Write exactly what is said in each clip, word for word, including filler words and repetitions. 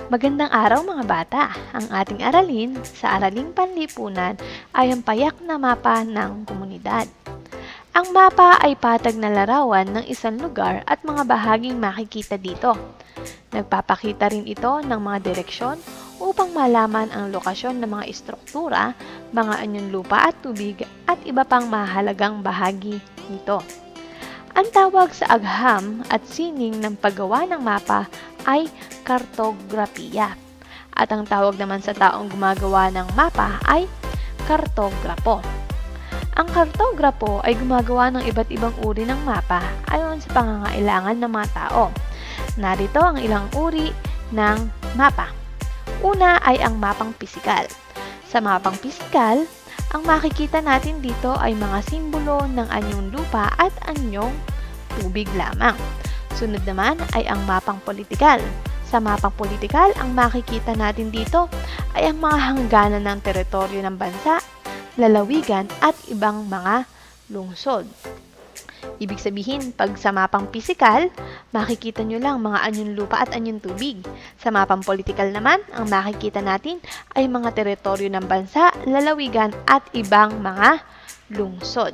Magandang araw mga bata! Ang ating aralin sa Araling Panlipunan ay ang payak na mapa ng komunidad. Ang mapa ay patag na larawan ng isang lugar at mga bahaging makikita dito. Nagpapakita rin ito ng mga direksyon upang malaman ang lokasyon ng mga istruktura, mga anyong lupa at tubig at iba pang mahalagang bahagi nito. Ang tawag sa agham at sining ng paggawa ng mapa ay kartografiya. At ang tawag naman sa taong gumagawa ng mapa ay kartograpo. Ang kartograpo ay gumagawa ng iba't ibang uri ng mapa ayon sa pangangailangan ng mga tao. Narito ang ilang uri ng mapa. Una ay ang mapang pisikal. Sa mapang pisikal, ang makikita natin dito ay mga simbolo ng anyong lupa at anyong tubig lamang. Sunod naman ay ang mapang politikal. Sa mapang politikal, ang makikita natin dito ay ang mga hangganan ng teritoryo ng bansa, lalawigan at ibang mga lungsod. Ibig sabihin, pag sa mapang pisikal, makikita nyo lang mga anyong lupa at anyong tubig. Sa mapang politikal naman, ang makikita natin ay mga teritoryo ng bansa, lalawigan at ibang mga lungsod.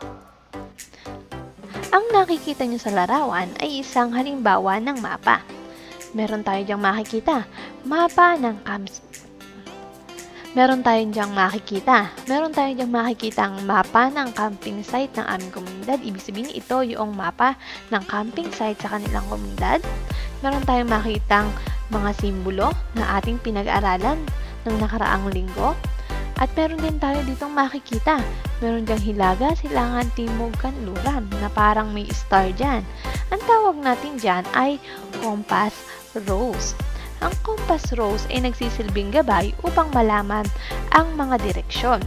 Ang nakikita nyo sa larawan ay isang halimbawa ng mapa. Meron tayo diyang makikita, mapa ng camps. Meron tayo diyang makikita. Meron tayo diyang makikita ang mapa ng camping site ng aming komunidad. Ibig sabihin ito yung mapa ng camping site sa kanilang komunidad. Meron tayong makitang mga simbolo na ating pinag-aralan ng nakaraang linggo. At meron din tayo ditong makikita. Meron diyang hilaga, silangan, timog, kanluran na parang may star dyan. Ang tawag natin dyan ay compass rose. Ang compass rose ay nagsisilbing gabay upang malaman ang mga direksyon.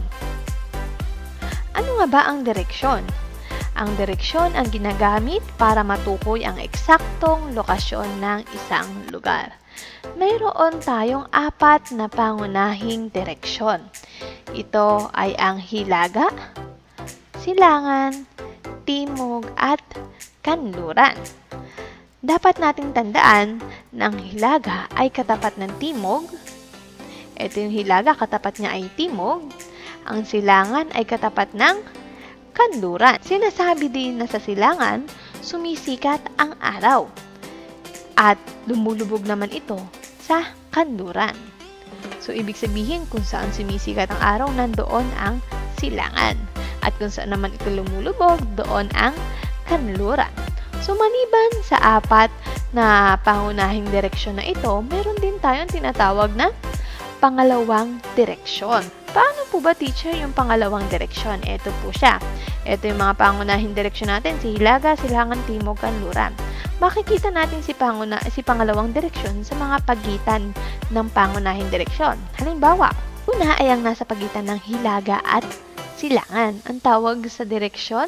Ano nga ba ang direksyon? Ang direksyon ang ginagamit para matukoy ang eksaktong lokasyon ng isang lugar. Mayroon tayong apat na pangunahing direksyon. Ito ay ang hilaga, silangan, timog at kanluran. Dapat nating tandaan na ang hilaga ay katapat ng timog. Ito yung hilaga, katapat niya ay timog. Ang silangan ay katapat ng kanluran. Sinasabi din na sa silangan, sumisikat ang araw. At lumulubog naman ito sa kanluran. So, ibig sabihin kung saan sumisikat ang araw, nandoon ang silangan. At kung saan naman ito lumulubog, doon ang kanluran. So, maliban sa apat na pangunahing direksyon na ito, meron din tayong tinatawag na pangalawang direksyon. Paano po ba, teacher, yung pangalawang direksyon? Ito po siya. Ito yung mga pangunahing direksyon natin, si hilaga, silangan, timog, kanluran. Makikita natin si, panguna, si pangalawang direksyon sa mga pagitan ng pangunahing direksyon. Halimbawa, una ay ang nasa pagitan ng hilaga at silangan. Ang tawag sa direksyon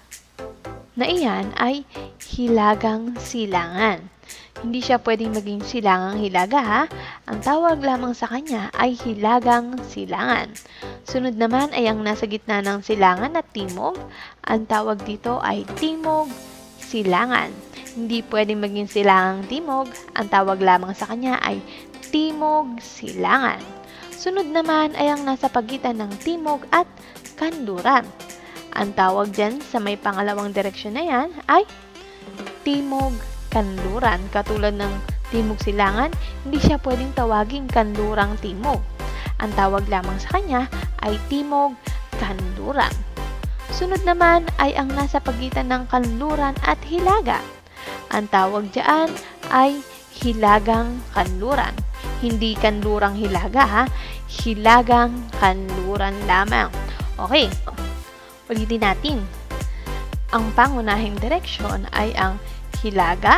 na iyan ay hilagang silangan. Hindi siya pwedeng maging silangang hilaga ha. Ang tawag lamang sa kanya ay hilagang silangan. Sunod naman ay ang nasa gitna ng silangan at timog. Ang tawag dito ay timog silangan. Hindi pwedeng maging silangang timog. Ang tawag lamang sa kanya ay timog silangan. Sunod naman ay ang nasa pagitan ng timog at kanluran. Ang tawag dyan sa may pangalawang direksyon na yan ay timog kanluran. Katulad ng timog silangan, hindi siya pwedeng tawaging kanlurang timog. Ang tawag lamang sa kanya ay timog kanluran. Sunod naman ay ang nasa pagitan ng kanluran at hilaga. Ang tawag dyan ay hilagang kanluran. Hindi kanlurang hilaga ha, hilagang kanluran lamang. Okay. Ulitin natin. Ang pangunahing direksyon ay ang hilaga,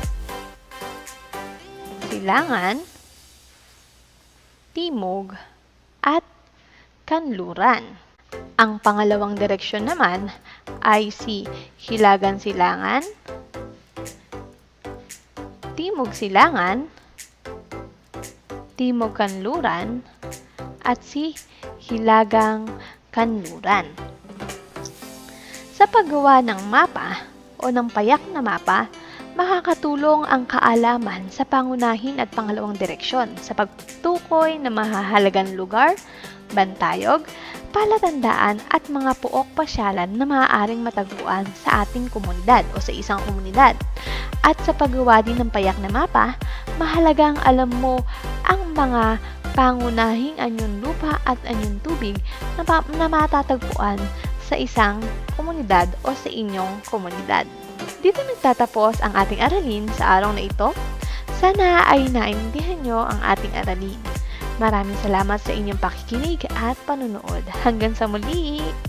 silangan, timog, at kanluran. Ang pangalawang direksyon naman ay si hilagan silangan, timog silangan, timog kanluran, at si hilagang kanluran. Sa paggawa ng mapa o ng payak na mapa, Makakatulong ang kaalaman sa pangunahin at pangalawang direksyon sa pagtukoy ng mahahalagang lugar, bantayog, palatandaan at mga puok pasyalan na maaaring matagpuan sa ating komunidad o sa isang komunidad. At sa paggawa din ng payak na mapa, mahalagang alam mo ang mga pangunahing anyong lupa at anyong tubig na, na matatagpuan sa isang komunidad o sa inyong komunidad. Dito nagtatapos ang ating aralin sa araw na ito. Sana ay naintindihan nyo ang ating aralin. Maraming salamat sa inyong pakikinig at panunood. Hanggang sa muli!